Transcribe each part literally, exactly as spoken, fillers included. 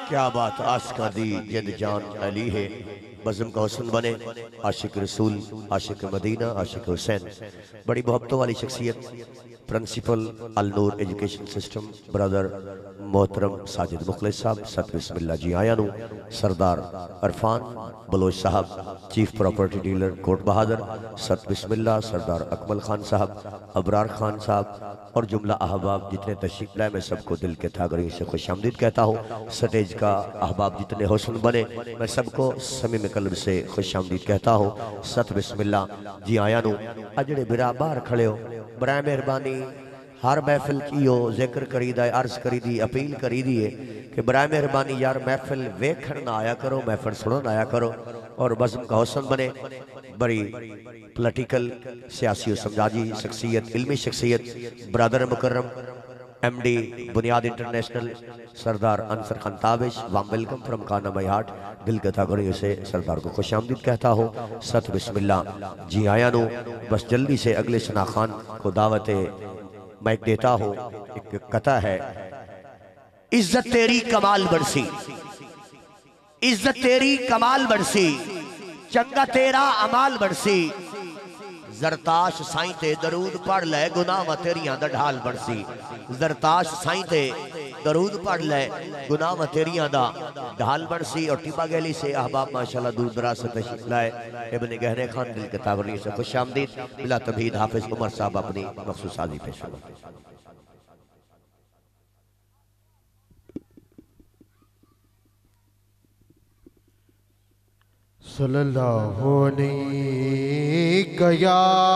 क्या बात आशिका दी जिद जान अली है, बज़म का हुस्न बने, आशिक रसूल, आशिक मदीना, आशिक हुसैन। बड़ी मोहब्बतों वाली शख्सियत, principal Al Noor education system, brother मोहतरम साजिद मुखलिस साहब, सत बिस्मिल्लाह जी आया नू, Sardar Arfan Baloch sahab, chief property dealer Kot Bahadur, सत बिस्मिल्लाह, सरदार अकमल खान साहब, अबरार खान साहब और जुमला अहबाब जितने तशरीफ लाए, मैं सबको दिल के थागरी से खुशामदीद कहता हूँ। स्टेज का अहबाब जितने हुस्न बने, मैं सबको समीम कल्ब से खुशामदीद कहता हूँ। सत बिस्मिल्लाह जी आया नू। अजड़े बिरा बाहर खड़े हो, बराए मेहरबानी हर महफिल की हो जिक्र करी दा, अर्ज करी दी, अपील करी दी है कि बराए मेहरबानी यार महफिल वेखण ना आया करो, महफिल सुनन आया करो और बज़म का हुस्न बने। बड़ी पोलिटिकल सियासी और समझाजी शख्सियत, इल्मी शख्सियत, ब्रदर मुकर्रम M D Buniyad international Sardar Ansar Khan Tabish, warm welcome from काना माई हार्ट। दिल के थागड़ियों से सरदार को खुशामदीद कहता हूँ। सत बिस्मिल्लाह जी आया नू। बस जल्दी से अगले शना खान को दावत माइक देता हूँ। एक कथा है, इज्जत तेरी कमाल बरसी, इज्जत तेरी कमाल बरसी, चंगा तेरा अमाल बरसी, जरताश साईं ते दरूद पढ़ ले, गुनाह तेरियां दा ढाल बरसी। जरताश साईं ते दरूद पढ़ ले, गुनाह तेरियां दा ढाल बरसी। और टिबा गैली से अहबाब माशाल्लाह दूर दराज से तशरीफ लाए। इब्ने गहरे खान दिल के तावरी से खुशामदीद। बिला तबहीद हाफिज उमर साहब अपनी मखसूस साजी पेश करें। सल्लल्लाहु अलैहि या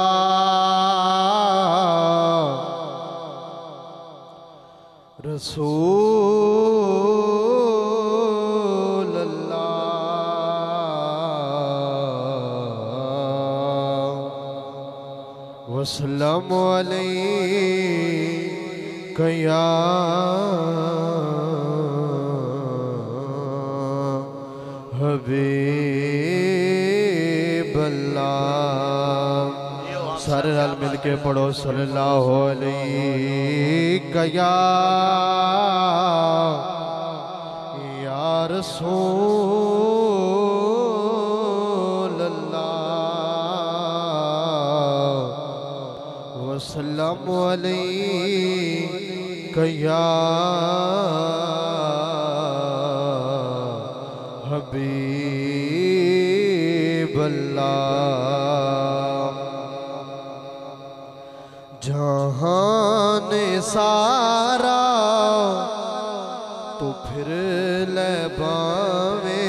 रसूल अल्लाह वसल्लम अलैहि या हबीब अल्लाह। सारे रल मिल के पढ़ो सल्लल्लाहु अलैहि या रसूल अल्लाह वसल्लम अलैहि या हबीब अल्लाह। जहान सारा तो फिर ले बावे,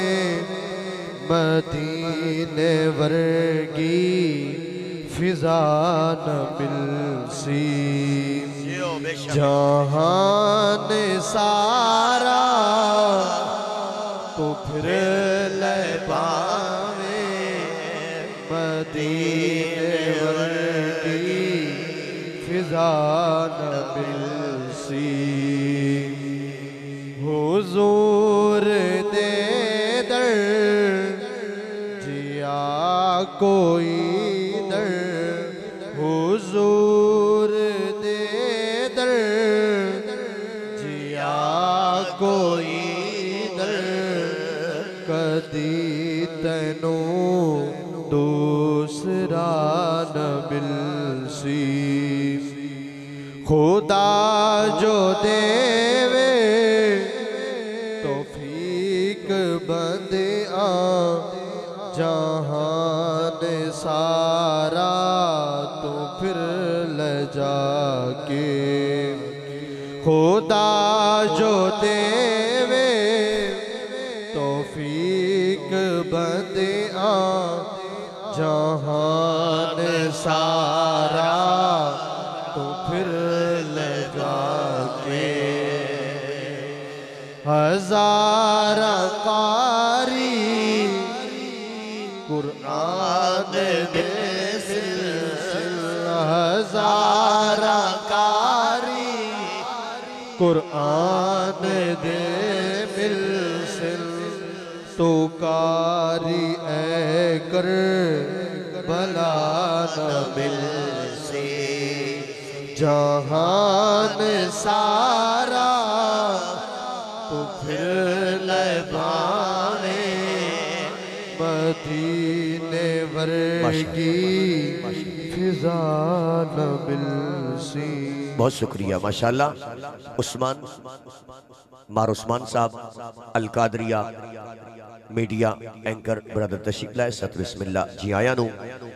मदीने वर्गी फिजा न मिलसी। जहान सारा तो फिर ले पावे, मदीने वर्गी फिजा न मिलसी। हुजूर दे दर जिया कोई दर, हुजूर दे दर जिया कोई कदी तैनू दूसरा न मिलसी। खुदा जो देवे तौफीक बंदियां, जहान सारा तो फिर ले जाके। खुदा जो देवे तौफीक बंदियां, जहान सारा तो फिर ले जाके। हजार कारी कुरान दे सिलसिला, हजार कारी कुरान दे मिलसिल, तो कारी ऐ कर भला न मिलसे। जहान सारा तो फिर तलबाने मदीने वर्गी फिजा न मिलसी। बहुत शुक्रिया माशाल्लाह। उस्मान मार Usman sahab Al Qadria media anchor brother तशरीफ लाए सत बिस्मिल्लाह जी आया नू